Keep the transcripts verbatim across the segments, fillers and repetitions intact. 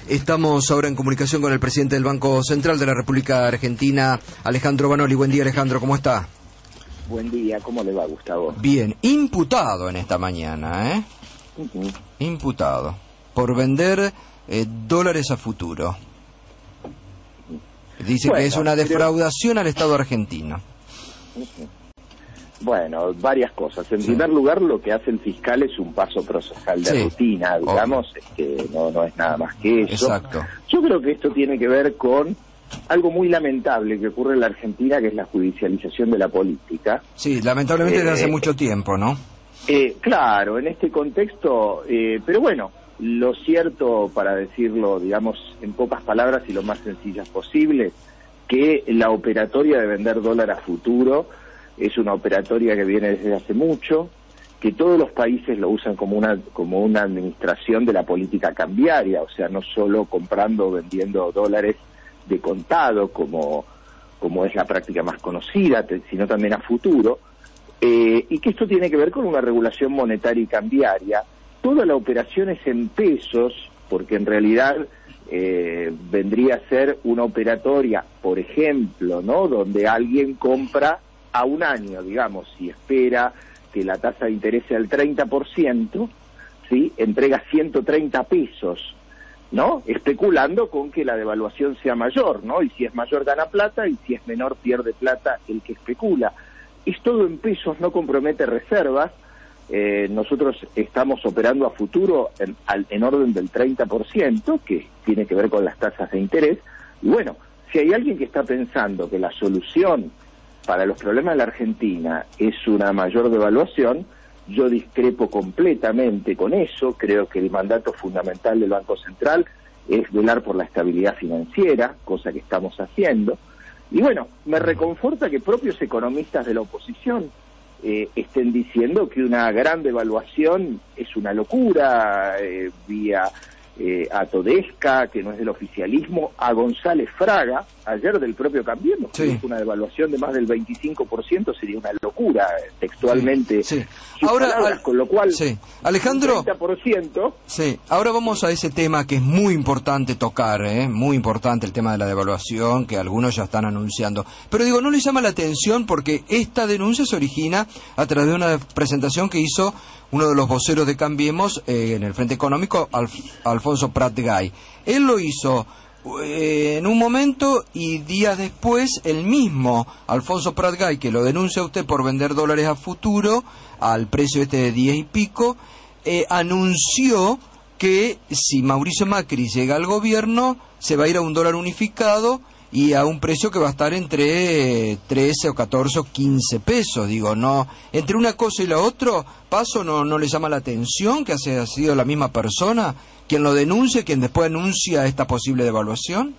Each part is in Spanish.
Estamos ahora en comunicación con el presidente del Banco Central de la República Argentina, Alejandro Banoli. Buen día, Alejandro, ¿cómo está? Buen día, ¿cómo le va, Gustavo? Bien, imputado en esta mañana, ¿eh? Uh-huh. Imputado por vender eh, dólares a futuro. Dice bueno, que es una defraudación pero... al Estado argentino. Uh-huh. Bueno, varias cosas. En sí. primer lugar, lo que hace el fiscal es un paso procesal de sí. rutina, digamos, que no, no es nada más que eso. Exacto. Yo creo que esto tiene que ver con algo muy lamentable que ocurre en la Argentina, que es la judicialización de la política. Sí, lamentablemente eh, desde hace mucho tiempo, ¿no? Eh, claro, en este contexto, eh, pero bueno, lo cierto, para decirlo, digamos, en pocas palabras y lo más sencillas posible, que la operatoria de vender dólar a futuro es una operatoria que viene desde hace mucho, que todos los países lo usan como una como una administración de la política cambiaria, o sea, no solo comprando o vendiendo dólares de contado, como, como es la práctica más conocida, sino también a futuro, eh, y que esto tiene que ver con una regulación monetaria y cambiaria. Toda la operación es en pesos, porque en realidad eh, vendría a ser una operatoria, por ejemplo, ¿no?, donde alguien compra a un año, digamos, si espera que la tasa de interés sea el treinta por ciento, ¿sí?, entrega ciento treinta pesos, ¿no?, especulando con que la devaluación sea mayor, ¿no?, y si es mayor gana plata, y si es menor pierde plata el que especula. Es todo en pesos, no compromete reservas. Eh, nosotros estamos operando a futuro en, en orden del treinta por ciento, que tiene que ver con las tasas de interés, y bueno, si hay alguien que está pensando que la solución para los problemas de la Argentina es una mayor devaluación, yo discrepo completamente con eso. Creo que el mandato fundamental del Banco Central es velar por la estabilidad financiera, cosa que estamos haciendo. Y bueno, me reconforta que propios economistas de la oposición eh, estén diciendo que una gran devaluación es una locura, eh, vía eh, a Todesca, que no es del oficialismo, a González Fraga, ayer del propio Cambiemos, sí. que es una devaluación de más del veinticinco por ciento, sería una locura, textualmente. Sí, sí. Ahora, palabras, al... con lo cual, sí. Alejandro, treinta por ciento... Sí, ahora vamos a ese tema que es muy importante tocar, ¿eh? Muy importante el tema de la devaluación, que algunos ya están anunciando. Pero digo, ¿no les llama la atención? Porque esta denuncia se origina a través de una presentación que hizo uno de los voceros de Cambiemos eh, en el Frente Económico, Alf Alfonso Prat-Gay. Él lo hizo eh, en un momento, y días después el mismo Alfonso Prat-Gay, que lo denuncia a usted por vender dólares a futuro al precio este de diez y pico, eh, anunció que si Mauricio Macri llega al gobierno se va a ir a un dólar unificado y a un precio que va a estar entre trece o catorce o quince pesos. Digo, no, entre una cosa y la otra, paso, no no le llama la atención que haya sido la misma persona quien lo denuncie, quien después anuncia esta posible devaluación.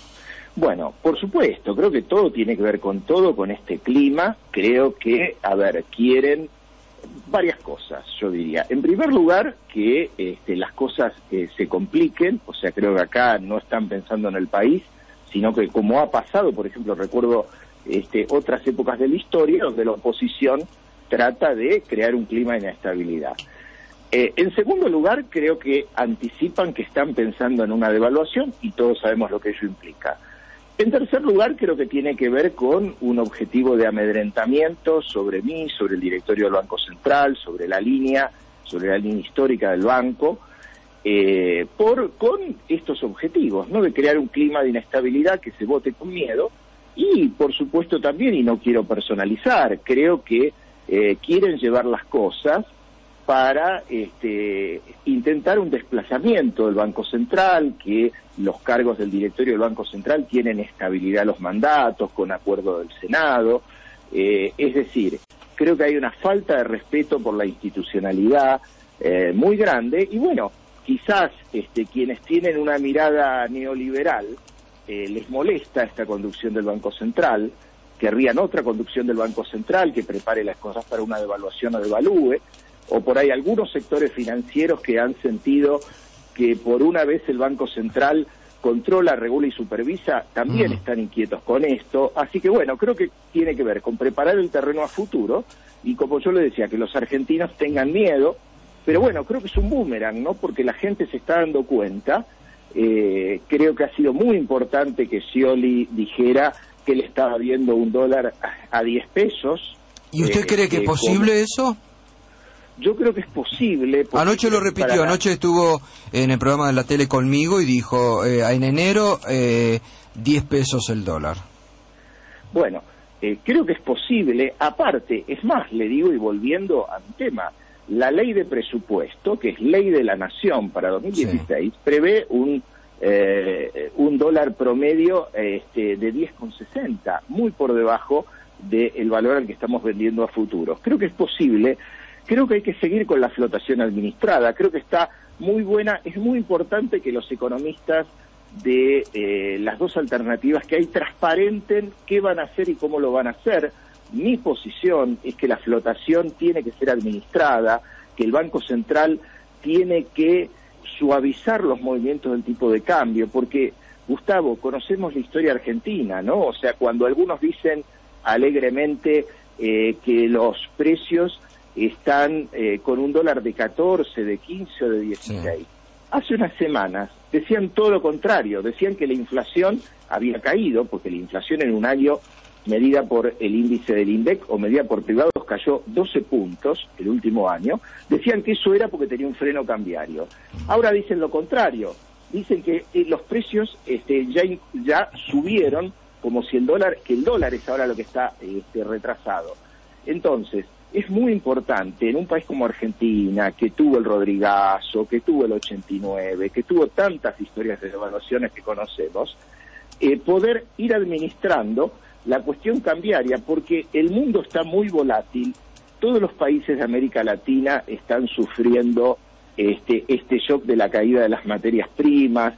Bueno, por supuesto, creo que todo tiene que ver con todo, con este clima. Creo que, a ver, quieren varias cosas, yo diría. En primer lugar, que este, las cosas eh, se compliquen, o sea, creo que acá no están pensando en el país, sino que, como ha pasado, por ejemplo, recuerdo este, otras épocas de la historia donde la oposición trata de crear un clima de inestabilidad. Eh, en segundo lugar, creo que anticipan que están pensando en una devaluación y todos sabemos lo que ello implica. En tercer lugar, creo que tiene que ver con un objetivo de amedrentamiento sobre mí, sobre el directorio del Banco Central, sobre la línea, sobre la línea histórica del banco, Eh, por con estos objetivos, ¿no?, de crear un clima de inestabilidad que se vote con miedo, y por supuesto también, y no quiero personalizar, creo que eh, quieren llevar las cosas para este, intentar un desplazamiento del Banco Central, que los cargos del directorio del Banco Central tienen estabilidad los mandatos, con acuerdo del Senado, eh, es decir, creo que hay una falta de respeto por la institucionalidad eh, muy grande, y bueno, quizás este, quienes tienen una mirada neoliberal eh, les molesta esta conducción del Banco Central, querrían otra conducción del Banco Central que prepare las cosas para una devaluación o devalúe, o por ahí algunos sectores financieros que han sentido que por una vez el Banco Central controla, regula y supervisa, también mm. están inquietos con esto. Así que bueno, creo que tiene que ver con preparar el terreno a futuro, y como yo le decía, que los argentinos tengan miedo. Pero bueno, creo que es un boomerang, ¿no?, porque la gente se está dando cuenta Eh, creo que ha sido muy importante que Scioli dijera que él estaba viendo un dólar a diez pesos. ¿Y usted eh, cree que eh, es posible como... eso? Yo creo que es posible. Anoche lo repitió, para... anoche estuvo en el programa de la tele conmigo y dijo, eh, en enero, eh, diez pesos el dólar. Bueno, eh, creo que es posible. Aparte, es más, le digo, y volviendo a mi tema, la ley de presupuesto, que es ley de la nación para dos mil dieciséis, sí, prevé un eh, un dólar promedio este, de diez con sesenta, muy por debajo del valor al que estamos vendiendo a futuros. Creo que es posible. Creo que hay que seguir con la flotación administrada, creo que está muy buena, es muy importante que los economistas de eh, las dos alternativas que hay transparenten qué van a hacer y cómo lo van a hacer. Mi posición es que la flotación tiene que ser administrada, que el Banco Central tiene que suavizar los movimientos del tipo de cambio, porque, Gustavo, conocemos la historia argentina, ¿no? O sea, cuando algunos dicen alegremente eh, que los precios están eh, con un dólar de catorce, de quince o de dieciséis. Sí. Hace unas semanas decían todo lo contrario, decían que la inflación había caído, porque la inflación en un año medida por el índice del INDEC o medida por privados cayó doce puntos el último año, decían que eso era porque tenía un freno cambiario. Ahora dicen lo contrario, dicen que eh, los precios este, ya, ya subieron, como si el dólar, que el dólar es ahora lo que está este, retrasado. Entonces, es muy importante en un país como Argentina, que tuvo el Rodrigazo, que tuvo el ochenta y nueve, que tuvo tantas historias de devaluaciones que conocemos, eh, poder ir administrando la cuestión cambiaria, porque el mundo está muy volátil, todos los países de América Latina están sufriendo este, este shock de la caída de las materias primas,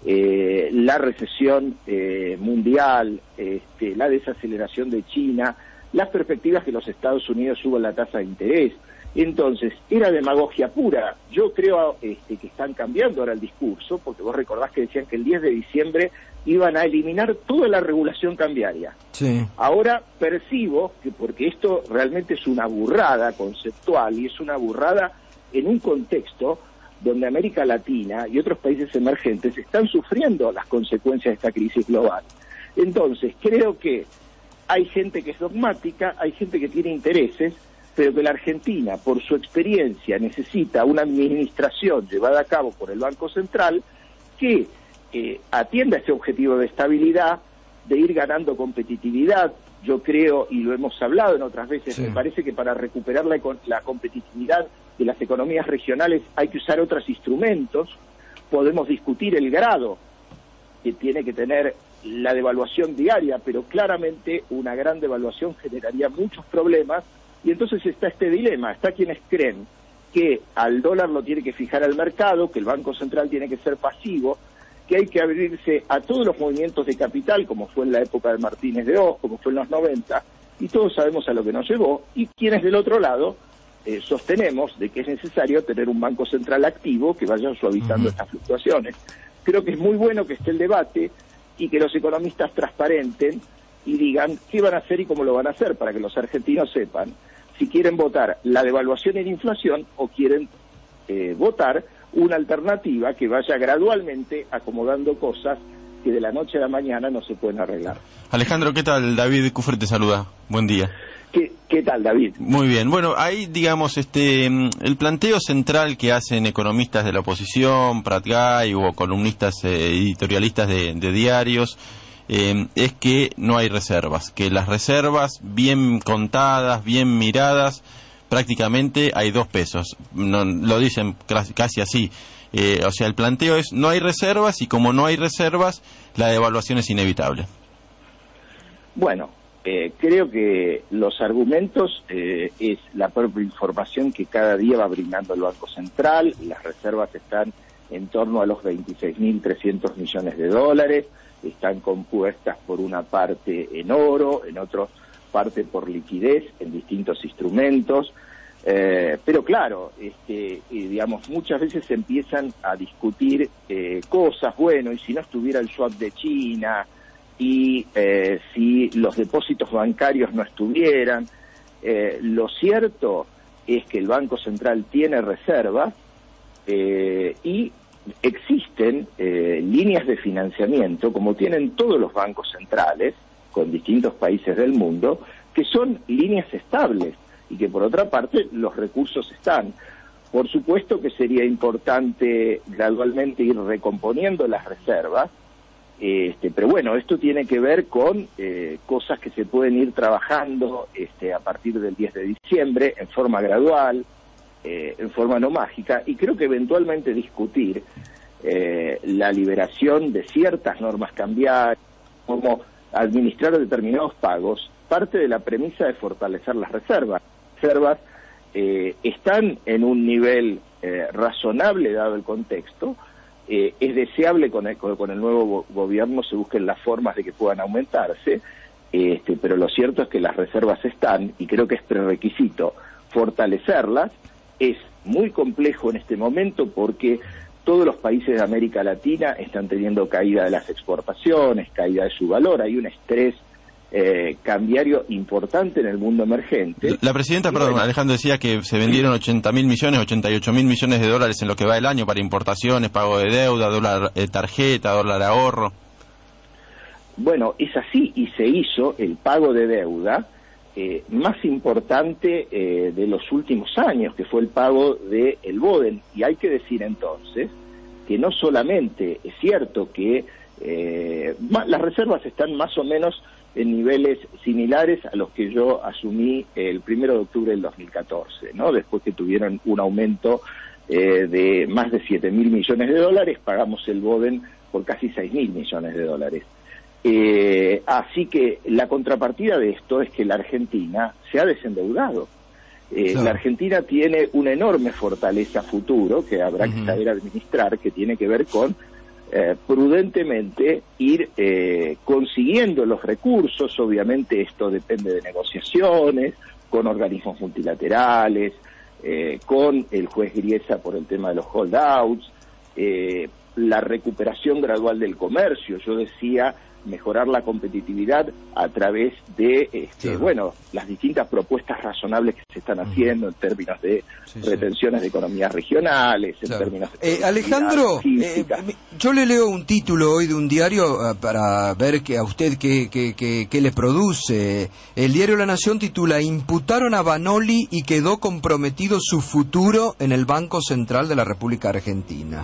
eh, la recesión eh, mundial, este, la desaceleración de China, las perspectivas que los Estados Unidos suban la tasa de interés. Entonces, era demagogia pura. Yo creo este, que están cambiando ahora el discurso, porque vos recordás que decían que el diez de diciembre iban a eliminar toda la regulación cambiaria. Sí. Ahora percibo que, porque esto realmente es una burrada conceptual, y es una burrada en un contexto donde América Latina y otros países emergentes están sufriendo las consecuencias de esta crisis global. Entonces, creo que hay gente que es dogmática, hay gente que tiene intereses, pero que la Argentina, por su experiencia, necesita una administración llevada a cabo por el Banco Central que eh, atienda ese objetivo de estabilidad, de ir ganando competitividad. Yo creo, y lo hemos hablado en otras veces, sí, me parece que para recuperar la, la competitividad de las economías regionales hay que usar otros instrumentos. Podemos discutir el grado que tiene que tener la devaluación diaria, pero claramente una gran devaluación generaría muchos problemas, y entonces está este dilema. Está quienes creen que al dólar lo tiene que fijar el mercado, que el Banco Central tiene que ser pasivo, que hay que abrirse a todos los movimientos de capital, como fue en la época de Martínez de Oz, como fue en los noventa, y todos sabemos a lo que nos llevó, y quienes del otro lado eh, sostenemos de que es necesario tener un Banco Central activo que vaya suavizando uh-huh. estas fluctuaciones. Creo que es muy bueno que esté el debate y que los economistas transparenten y digan qué van a hacer y cómo lo van a hacer, para que los argentinos sepan si quieren votar la devaluación y la inflación o quieren eh, votar una alternativa que vaya gradualmente acomodando cosas que de la noche a la mañana no se pueden arreglar. Alejandro, ¿qué tal? David Cufre te saluda. Buen día. ¿Qué, qué tal, David? Muy bien. Bueno, ahí, digamos, este, el planteo central que hacen economistas de la oposición, Pratgay o columnistas eh, editorialistas de, de diarios, eh, es que no hay reservas, que las reservas bien contadas, bien miradas, prácticamente hay dos pesos. No, lo dicen casi así. Eh, o sea, el planteo es no hay reservas, y como no hay reservas, la devaluación es inevitable. Bueno, eh, creo que los argumentos eh, es la propia información que cada día va brindando el Banco Central. Las reservas están en torno a los veintiséis mil trescientos millones de dólares, están compuestas por una parte en oro, en otra parte por liquidez en distintos instrumentos. Eh, pero claro, este, eh, digamos, muchas veces se empiezan a discutir eh, cosas, bueno, y si no estuviera el swap de China, y eh, si los depósitos bancarios no estuvieran. Eh, lo cierto es que el Banco Central tiene reservas eh, y existe existen eh, líneas de financiamiento, como tienen todos los bancos centrales, con distintos países del mundo, que son líneas estables y que por otra parte los recursos están. Por supuesto que sería importante gradualmente ir recomponiendo las reservas, este, pero bueno, esto tiene que ver con eh, cosas que se pueden ir trabajando este, a partir del diez de diciembre, en forma gradual, eh, en forma no mágica, y creo que eventualmente discutir eh, la liberación de ciertas normas cambiarias, como administrar determinados pagos, parte de la premisa de fortalecer las reservas. Las reservas eh, están en un nivel eh, razonable dado el contexto. Eh, es deseable con el, con el nuevo gobierno se busquen las formas de que puedan aumentarse, este, pero lo cierto es que las reservas están y creo que es prerequisito fortalecerlas. Es muy complejo en este momento porque todos los países de América Latina están teniendo caída de las exportaciones, caída de su valor, hay un estrés eh, cambiario importante en el mundo emergente. La presidenta, y perdón, bueno, Alejandro, decía que se vendieron ochenta mil millones, ochenta y ocho mil millones de dólares en lo que va del año para importaciones, pago de deuda, dólar eh, tarjeta, dólar ahorro. Bueno, es así y se hizo el pago de deuda eh, más importante eh, de los últimos años, que fue el pago de el Boden. Y hay que decir entonces que no solamente es cierto que eh, las reservas están más o menos en niveles similares a los que yo asumí el primero de octubre del dos mil catorce, ¿no? Después que tuvieron un aumento eh, de más de siete mil millones de dólares, pagamos el Boden por casi seis mil millones de dólares. Eh, así que la contrapartida de esto es que la Argentina se ha desendeudado. Eh, claro. La Argentina tiene una enorme fortaleza futuro que habrá uh-huh. que saber administrar, que tiene que ver con eh, prudentemente ir eh, consiguiendo los recursos. Obviamente esto depende de negociaciones con organismos multilaterales, eh, con el juez Griesa por el tema de los holdouts, eh, la recuperación gradual del comercio. Yo decía mejorar la competitividad a través de este, sí. bueno, las distintas propuestas razonables que se están haciendo uh-huh. en términos de sí, retenciones sí. de economías regionales, en claro. términos de eh, Alejandro, eh, yo le leo un título hoy de un diario uh, para ver que a usted qué que, que, que le produce. El diario La Nación titula: imputaron a Vanoli y quedó comprometido su futuro en el Banco Central de la República Argentina.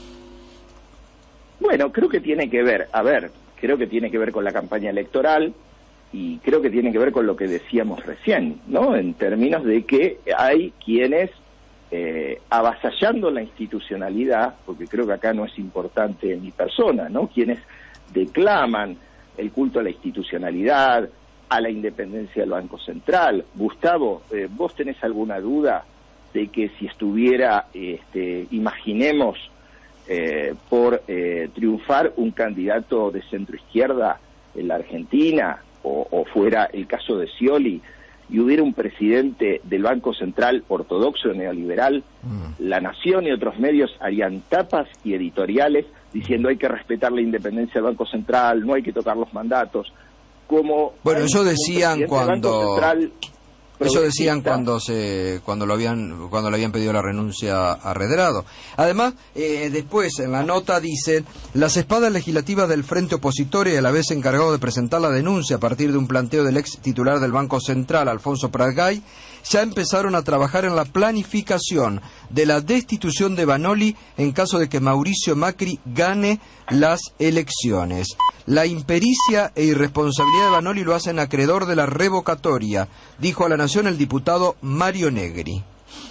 Bueno, creo que tiene que ver, a ver, creo que tiene que ver con la campaña electoral y creo que tiene que ver con lo que decíamos recién, ¿no? En términos de que hay quienes, eh, avasallando la institucionalidad, porque creo que acá no es importante mi persona, ¿no? Quienes declaman el culto a la institucionalidad, a la independencia del Banco Central. Gustavo, eh, ¿vos tenés alguna duda de que si estuviera, este, imaginemos, Eh, por eh, triunfar un candidato de centro-izquierda en la Argentina, o, o fuera el caso de Scioli, y hubiera un presidente del Banco Central ortodoxo neoliberal, mm. La Nación y otros medios harían tapas y editoriales diciendo hay que respetar la independencia del Banco Central, no hay que tocar los mandatos. Como bueno, eso decían cuando... Eso decían cuando se cuando lo habían cuando le habían pedido la renuncia a Redrado. Además, eh, después en la nota dice: las espadas legislativas del frente opositor y a la vez encargado de presentar la denuncia a partir de un planteo del ex titular del Banco Central, Alfonso Pratgay, ya empezaron a trabajar en la planificación de la destitución de Vanoli en caso de que Mauricio Macri gane las elecciones. La impericia e irresponsabilidad de Vanoli lo hacen acreedor de la revocatoria, dijo a La Nación el diputado Mario Negri.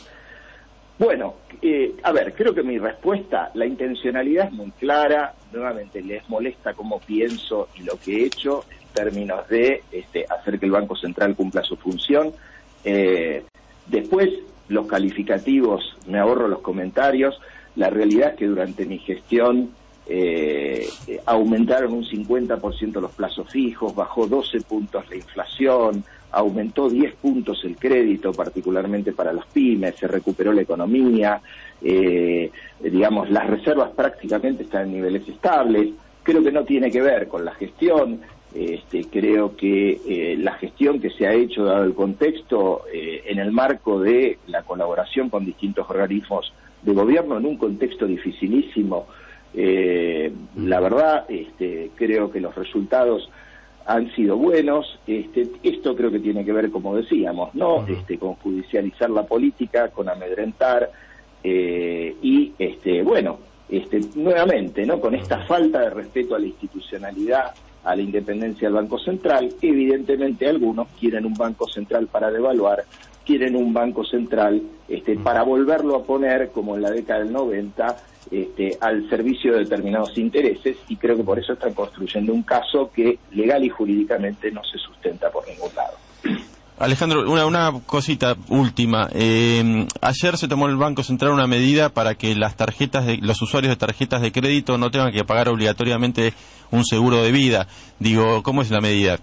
Bueno, eh, a ver, creo que mi respuesta, la intencionalidad es muy clara. Nuevamente, les molesta cómo pienso y lo que he hecho en términos de este, hacer que el Banco Central cumpla su función. Eh, después, los calificativos, me ahorro los comentarios. La realidad es que durante mi gestión eh, eh, aumentaron un cincuenta por ciento los plazos fijos, bajó doce puntos la inflación, aumentó diez puntos el crédito, particularmente para las pymes, se recuperó la economía, eh, digamos, las reservas prácticamente están en niveles estables. Creo que no tiene que ver con la gestión. Este, creo que eh, la gestión que se ha hecho, dado el contexto, eh, en el marco de la colaboración con distintos organismos de gobierno, en un contexto dificilísimo, Eh, la verdad, este, creo que los resultados han sido buenos. Este, esto creo que tiene que ver, como decíamos, ¿no? Este, con judicializar la política, con amedrentar, eh, y, este, bueno, este, nuevamente, ¿no? Con esta falta de respeto a la institucionalidad, a la independencia del Banco Central. Evidentemente algunos quieren un Banco Central para devaluar, quieren un Banco Central este, para volverlo a poner, como en la década del noventa, este, al servicio de determinados intereses, y creo que por eso están construyendo un caso que legal y jurídicamente no se sustenta por ningún lado. Alejandro, una, una cosita última. Eh, ayer se tomó el Banco Central una medida para que las tarjetas de, los usuarios de tarjetas de crédito no tengan que pagar obligatoriamente un seguro de vida. Digo, ¿cómo es la medida?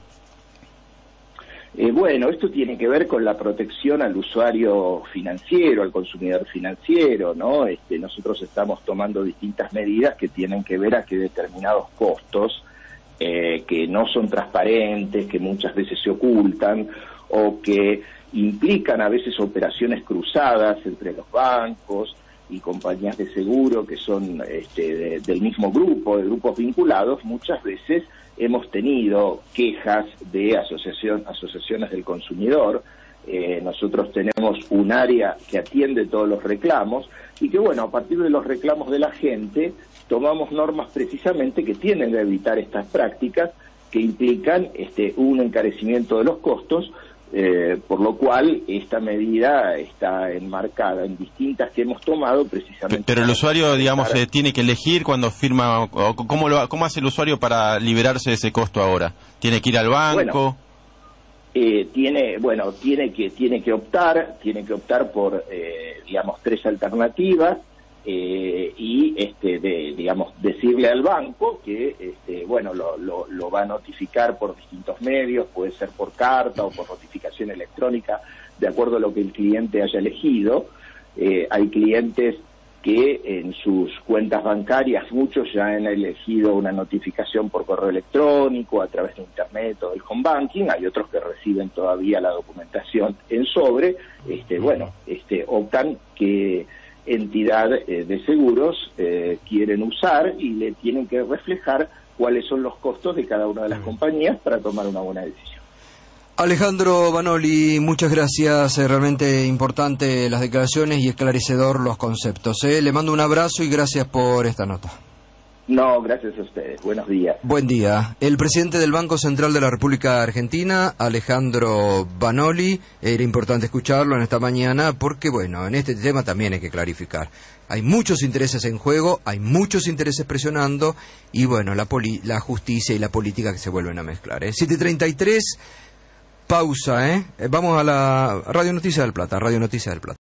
Eh, bueno, esto tiene que ver con la protección al usuario financiero, al consumidor financiero, ¿no? Este, nosotros estamos tomando distintas medidas que tienen que ver a que determinados costos, eh, que no son transparentes, que muchas veces se ocultan, o que implican a veces operaciones cruzadas entre los bancos y compañías de seguro que son este, de, del mismo grupo, de grupos vinculados. Muchas veces hemos tenido quejas de asociación, asociaciones del consumidor. Eh, nosotros tenemos un área que atiende todos los reclamos y que, bueno, a partir de los reclamos de la gente, tomamos normas precisamente que tienden a evitar estas prácticas que implican este, un encarecimiento de los costos. Eh, por lo cual esta medida está enmarcada en distintas que hemos tomado precisamente. Pero el usuario, digamos, eh, tiene que elegir cuando firma, o ¿cómo, lo, ¿cómo hace el usuario para liberarse de ese costo ahora? ¿Tiene que ir al banco? Bueno, eh, tiene, bueno, tiene que tiene que optar, tiene que optar por, eh, digamos, tres alternativas. Eh, y este de, digamos decirle al banco que este bueno lo, lo, lo va a notificar por distintos medios, puede ser por carta o por notificación electrónica, de acuerdo a lo que el cliente haya elegido. Eh, hay clientes que en sus cuentas bancarias, muchos ya han elegido una notificación por correo electrónico, a través de internet o del home banking. Hay otros que reciben todavía la documentación en sobre. Este bueno este optan que entidad eh, de seguros eh, quieren usar y le tienen que reflejar cuáles son los costos de cada una de las compañías para tomar una buena decisión. Alejandro Banoli, muchas gracias, eh, realmente importante las declaraciones y esclarecedor los conceptos. Eh. Le mando un abrazo y gracias por esta nota. No, gracias a ustedes. Buenos días. Buen día. El presidente del Banco Central de la República Argentina, Alejandro Banoli, era importante escucharlo en esta mañana porque, bueno, en este tema también hay que clarificar. Hay muchos intereses en juego, hay muchos intereses presionando y, bueno, la, poli la justicia y la política que se vuelven a mezclar. ¿eh? siete treinta y tres, pausa, ¿eh? Vamos a la Radio Noticias del Plata, Radio Noticias del Plata.